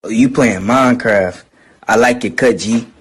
Oh, you playing Minecraft. I like your cut, G.